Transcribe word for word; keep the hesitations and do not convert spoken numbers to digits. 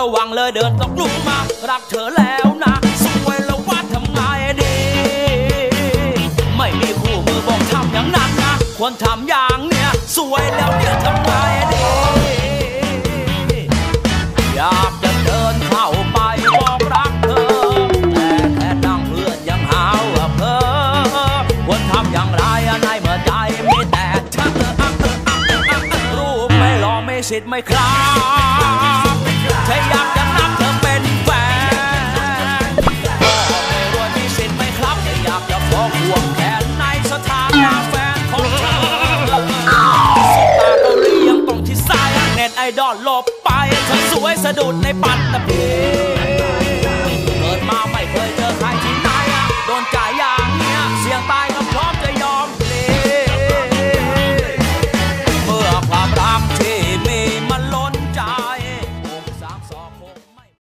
ระวังเลยเดินตกหลุมมารักเธอแล้วนะสวยแล้วว่าทำไงดีไม่มีคู่มือบอกทำอย่างนั้นนะควรทำอย่างเนี้ยสวยแล้วเนี่ยทำไงดีอยากจะเดินเข้าไปบอกรักเธอแต่แค่นั่งเพื่อนยังหาว่าเพ้อควรทำอย่างไรในเมื่อใจมีแต่เธอรู้ไม่ลองไม่สิทธิ์ไม่ครับถ้าอยากจะนับเธอเป็นแฟนก็ไม่รวยมีสิทธิ์ไม่ครับถ้าอยากจะฟ้องห่วงแขนในสถานะแฟนของเธอสุดตาเกาหลียังต้องที่ซ้ายเน็ตไอดอลลบไปเธอสวยสะดุดในปัตตภี